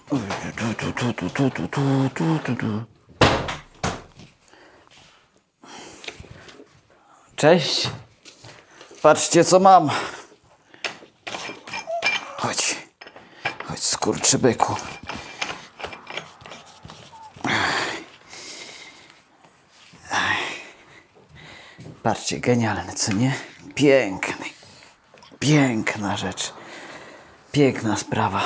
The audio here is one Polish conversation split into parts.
Cześć. Patrzcie, co mam. Chodź. Chodź, skurczybyku. Patrzcie, genialny, co nie? Piękny. Piękna rzecz. Piękna sprawa.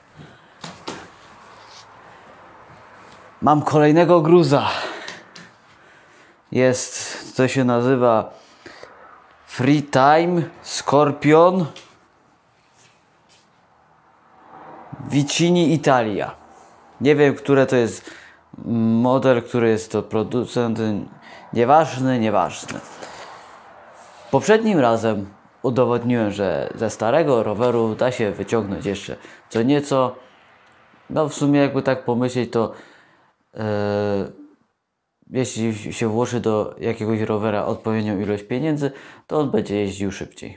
Mam kolejnego gruza. Jest, to się nazywa Free Time Scorpion Vicini Italia. Nie wiem, które to jest model, który jest to producent. Nieważne. Poprzednim razem udowodniłem, że ze starego roweru da się wyciągnąć jeszcze co nieco. No w sumie jakby tak pomyśleć, to jeśli się włoży do jakiegoś rowera odpowiednią ilość pieniędzy, to on będzie jeździł szybciej.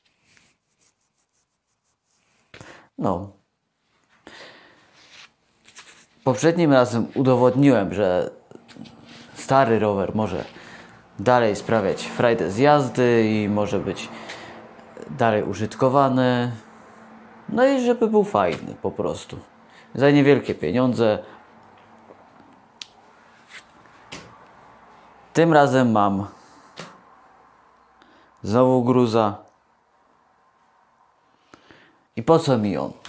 No. Poprzednim razem udowodniłem, że stary rower może dalej sprawiać frajdę z jazdy i może być dalej użytkowany. No i żeby był fajny po prostu. Za niewielkie pieniądze. Tym razem mam znowu gruza. I po co mi on?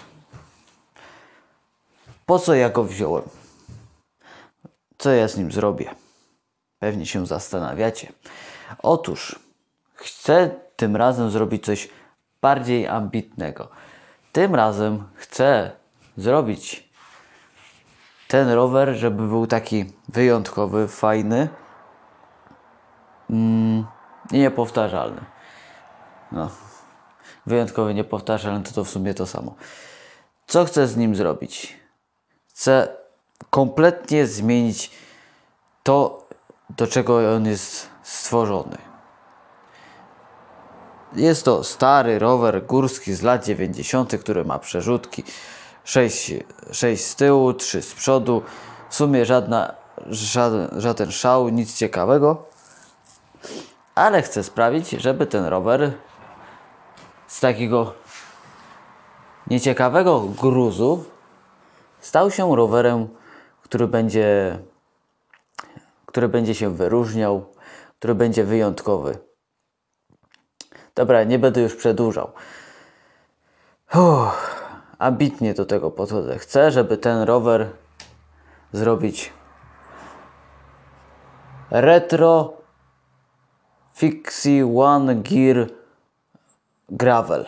Po co ja go wziąłem? Co ja z nim zrobię? Pewnie się zastanawiacie. Otóż chcę tym razem zrobić coś bardziej ambitnego. Tym razem chcę zrobić ten rower, żeby był taki wyjątkowy, fajny i niepowtarzalny. No. Wyjątkowy, niepowtarzalny to w sumie to samo. Co chcę z nim zrobić? Chcę kompletnie zmienić to, do czego on jest stworzony. Jest to stary rower górski z lat 90., który ma przerzutki 6 z tyłu, 3 z przodu. W sumie żaden szał, nic ciekawego. Ale chcę sprawić, żeby ten rower z takiego nieciekawego gruzu stał się rowerem, który będzie się wyróżniał, który będzie wyjątkowy. Dobra, nie będę już przedłużał. Ambitnie do tego podchodzę. Chcę, żeby ten rower zrobić retro Fixie One Gear Gravel.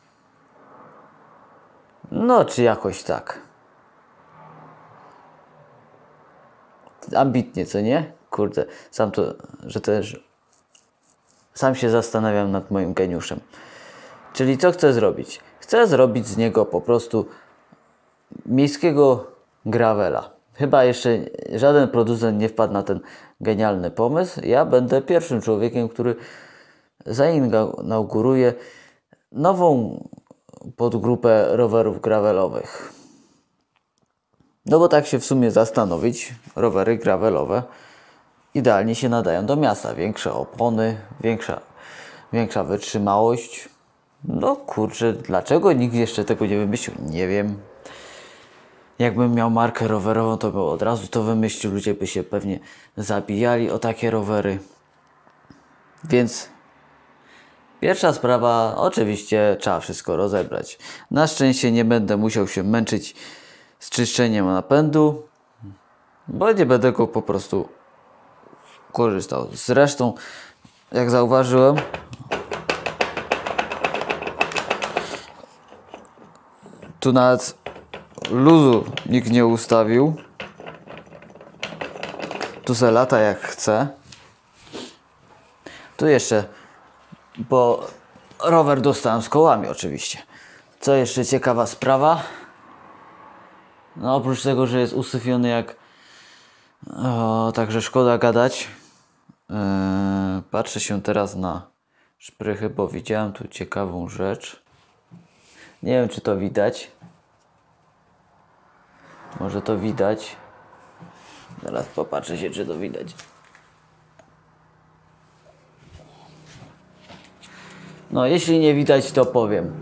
No, czy jakoś tak. Ambitnie, co nie? Kurde, sam się zastanawiam nad moim geniuszem. Czyli co chcę zrobić? Chcę zrobić z niego po prostu miejskiego gravela. Chyba jeszcze żaden producent nie wpadł na ten genialny pomysł. Ja będę pierwszym człowiekiem, który zainauguruje nową podgrupę rowerów gravelowych. No bo tak się w sumie zastanowić, rowery gravelowe idealnie się nadają do miasta. Większe opony, większa wytrzymałość. No kurczę, dlaczego nikt jeszcze tego nie wymyślił? Nie wiem. Jakbym miał markę rowerową, to by od razu to wymyślił. Ludzie by się pewnie zabijali o takie rowery. Więc pierwsza sprawa, oczywiście trzeba wszystko rozebrać. Na szczęście nie będę musiał się męczyć z czyszczeniem napędu, bo nie będę go po prostu korzystał. Zresztą, jak zauważyłem, tu nawet luzu nikt nie ustawił. Tu se lata jak chce. Tu jeszcze, bo rower dostałem z kołami oczywiście. Co jeszcze ciekawa sprawa? No oprócz tego, że jest usyfiony jak... także szkoda gadać. Patrzę się teraz na szprychy, bo widziałem tu ciekawą rzecz. Nie wiem, czy to widać. Może to widać. Zaraz popatrzę się, czy to widać. No, jeśli nie widać, to powiem.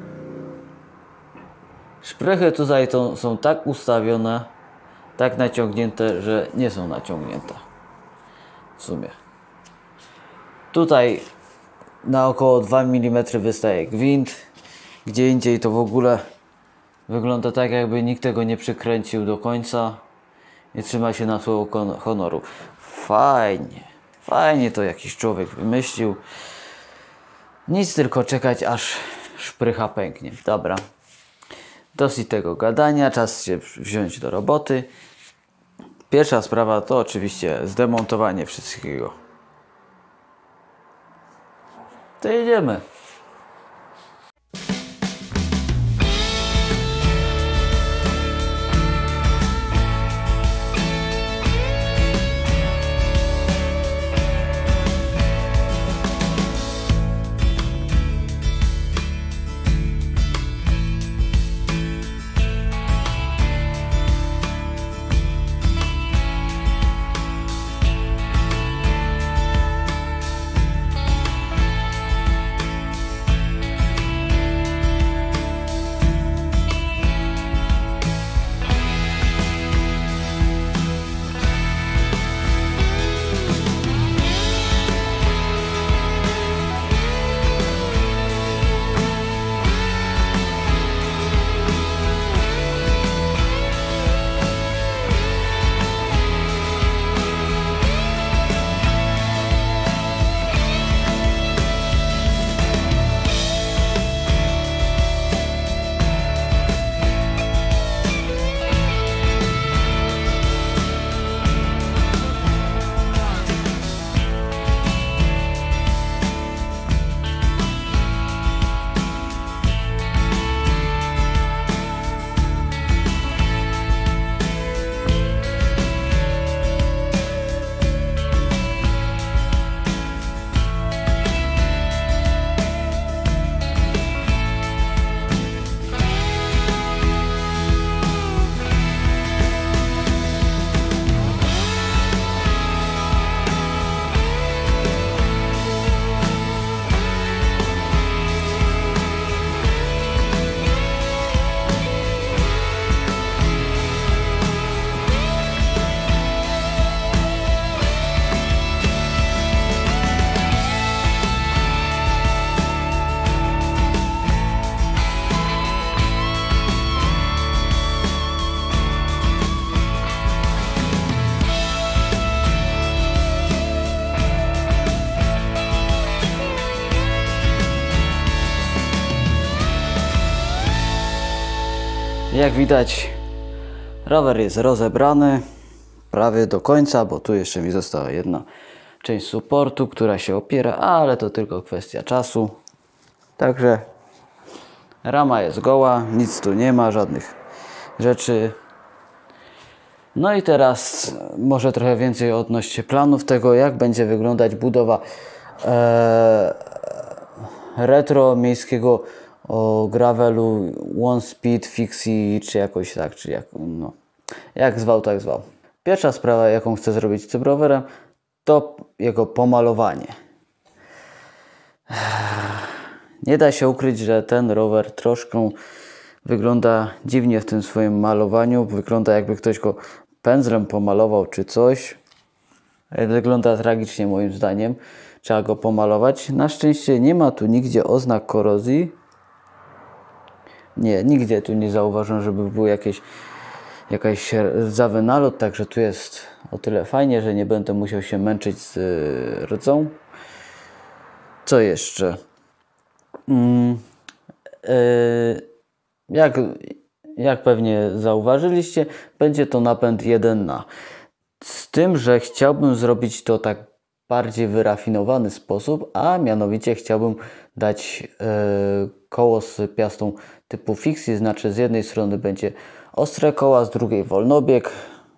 Szprychy tutaj są tak ustawione, tak naciągnięte, że nie są naciągnięte. W sumie. Tutaj na około 2 mm wystaje gwint. Gdzie indziej to w ogóle wygląda tak, jakby nikt tego nie przykręcił do końca. I trzyma się na słowo honoru. Fajnie. Fajnie to jakiś człowiek wymyślił. Nic, tylko czekać, aż szprycha pęknie. Dobra. Dosyć tego gadania. Czas się wziąć do roboty. Pierwsza sprawa to oczywiście zdemontowanie wszystkiego. To jedziemy. Jak widać, rower jest rozebrany prawie do końca, bo tu jeszcze mi została jedna część supportu, która się opiera, ale to tylko kwestia czasu. Także rama jest goła, nic tu nie ma, żadnych rzeczy. No i teraz może trochę więcej odnośnie planów tego, jak będzie wyglądać budowa retro miejskiego o gravelu One Speed Fixie, czy jakoś tak, czy jak, no, jak zwał, tak zwał. Pierwsza sprawa, jaką chcę zrobić z tym rowerem, to jego pomalowanie. Nie da się ukryć, że ten rower troszkę wygląda dziwnie w tym swoim malowaniu. Wygląda, jakby ktoś go pędzlem pomalował czy coś. Wygląda tragicznie moim zdaniem. Trzeba go pomalować. Na szczęście nie ma tu nigdzie oznak korozji. Nie, nigdzie tu nie zauważyłem, żeby był jakaś rdzawy nalot, także tu jest o tyle fajnie, że nie będę musiał się męczyć z rdzą. Co jeszcze? Jak pewnie zauważyliście, będzie to napęd 1 z tym, że chciałbym zrobić to tak bardziej wyrafinowany sposób, a mianowicie chciałbym dać koło z piastą typu fixie, znaczy z jednej strony będzie ostre koła, z drugiej wolnobieg.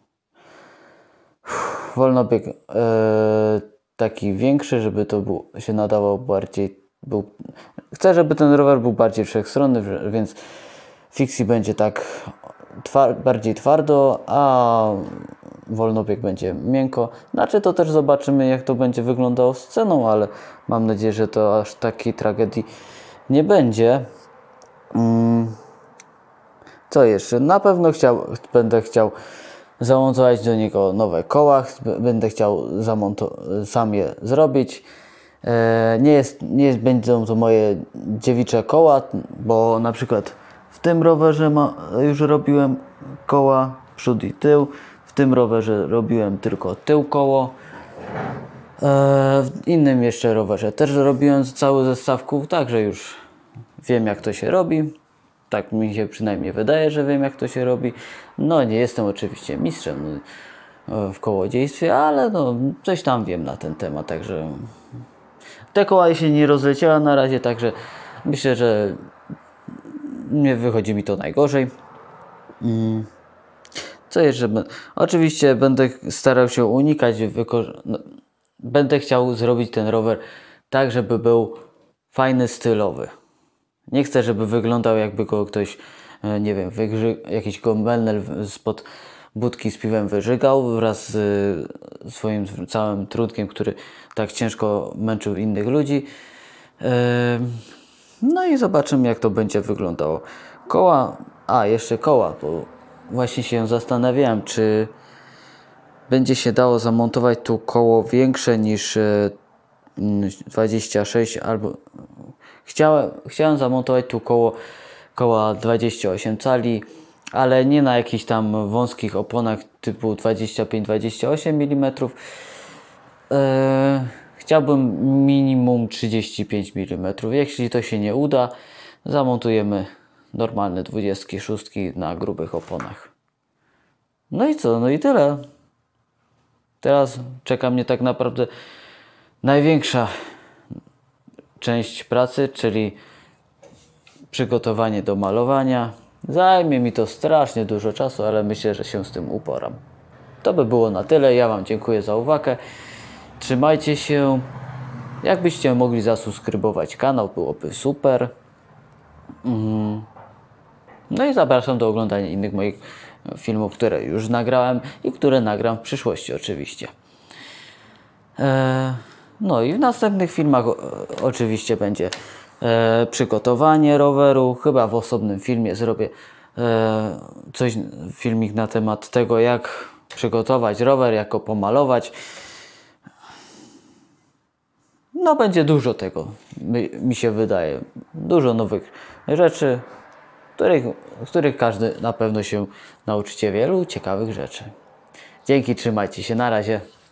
Wolnobieg taki większy, żeby to się nadawał bardziej. Chcę, żeby ten rower był bardziej wszechstronny, więc fixie będzie tak bardziej twardo, a wolnobieg będzie miękko. Znaczy to też zobaczymy, jak to będzie wyglądało z ceną, ale mam nadzieję, że to aż takiej tragedii nie będzie. Co jeszcze? Na pewno będę chciał zamontować do niego nowe koła, będę chciał sam je zrobić. Będą to moje dziewicze koła, bo na przykład w tym rowerze już robiłem koła przód i tył, w tym rowerze robiłem tylko tył koło, w innym jeszcze rowerze też robiłem cały zestaw kół, także już wiem, jak to się robi. Tak mi się przynajmniej wydaje, że wiem, jak to się robi. No nie jestem oczywiście mistrzem w kołodziejstwie, ale no coś tam wiem na ten temat, także te koła się nie rozleciała na razie, także myślę, że nie wychodzi mi to najgorzej. Co jeszcze? Oczywiście będę starał się unikać, będę chciał zrobić ten rower tak, żeby był fajny, stylowy. Nie chcę, żeby wyglądał, jakby go ktoś, nie wiem, jakiś gombelner spod budki z piwem wyżygał wraz z swoim całym trunkiem, który tak ciężko męczył innych ludzi. No i zobaczymy, jak to będzie wyglądało. Jeszcze koła, bo właśnie się zastanawiałem, czy będzie się dało zamontować tu koło większe niż 26 albo... Chciałem zamontować tu koła 28 cali, ale nie na jakichś tam wąskich oponach typu 25-28 mm. Chciałbym minimum 35 mm. Jeśli to się nie uda, zamontujemy normalne 26 na grubych oponach. No i co? No i tyle. Teraz czeka mnie tak naprawdę największa część pracy, czyli przygotowanie do malowania. Zajmie mi to strasznie dużo czasu, ale myślę, że się z tym uporam. To by było na tyle. Ja Wam dziękuję za uwagę. Trzymajcie się. Jakbyście mogli zasubskrybować kanał, byłoby super. No i zapraszam do oglądania innych moich filmów, które już nagrałem i które nagram w przyszłości oczywiście. No i w następnych filmach oczywiście będzie przygotowanie roweru. Chyba w osobnym filmie zrobię filmik na temat tego, jak przygotować rower, jak go pomalować. No będzie dużo tego, mi się wydaje. Dużo nowych rzeczy, z których każdy na pewno się nauczycie wielu ciekawych rzeczy. Dzięki, trzymajcie się, na razie.